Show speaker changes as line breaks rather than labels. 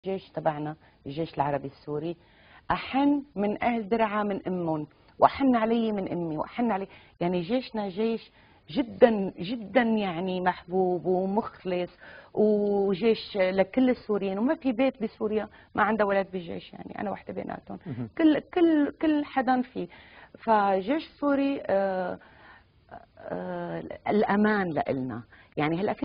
الجيش تبعنا، الجيش العربي السوري، أحن من أهل درعا من أمهم، وأحن علي من أمي، وأحن علي. يعني جيشنا جيش جدا جدا يعني محبوب ومخلص، وجيش لكل السوريين، وما في بيت بسوريا ما عنده ولد بالجيش، يعني أنا واحدة بيناتهم، كل حدا فيه. فجيش سوري الأمان لإلنا. يعني هلا